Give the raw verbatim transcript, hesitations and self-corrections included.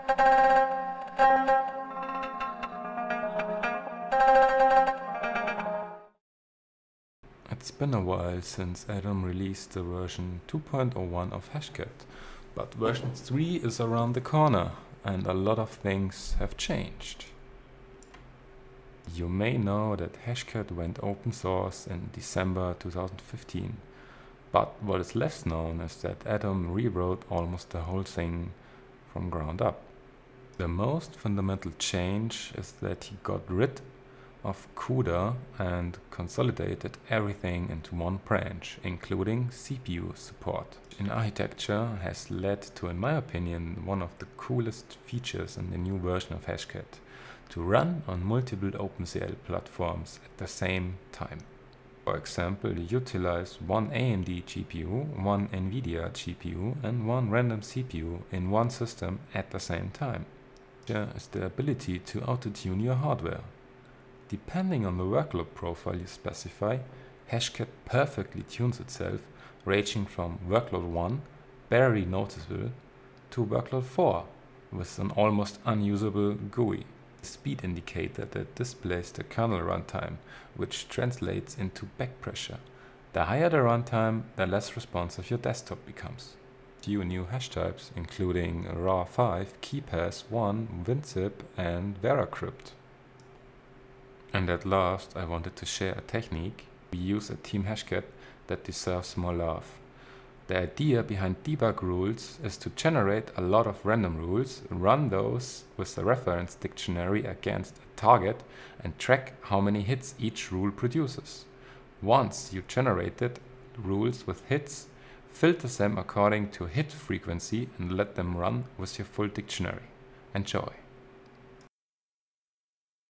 It's been a while since Atom released the version two point oh one of Hashcat, but version three is around the corner and a lot of things have changed. You may know that Hashcat went open source in December two thousand fifteen, but what is less known is that Atom rewrote almost the whole thing from ground up. The most fundamental change is that he got rid of CUDA and consolidated everything into one branch, including C P U support. In architecture has led to, in my opinion, one of the coolest features in the new version of Hashcat, to run on multiple OpenCL platforms at the same time. For example, utilize one A M D G P U, one NVIDIA G P U and one random C P U in one system at the same time. There is the ability to auto-tune your hardware. Depending on the workload profile you specify, Hashcat perfectly tunes itself, ranging from workload one, barely noticeable, to workload four, with an almost unusable G U I. The speed indicator that displays the kernel runtime, which translates into back pressure. The higher the runtime, the less responsive your desktop becomes. Few new hash types, including R A R five, KeePass one, WinZip and VeraCrypt. And at last, I wanted to share a technique we use at Team Hashcat that deserves more love. The idea behind debug rules is to generate a lot of random rules, run those with the reference dictionary against a target and track how many hits each rule produces. Once you generated rules with hits, filter them according to hit frequency and let them run with your full dictionary. Enjoy!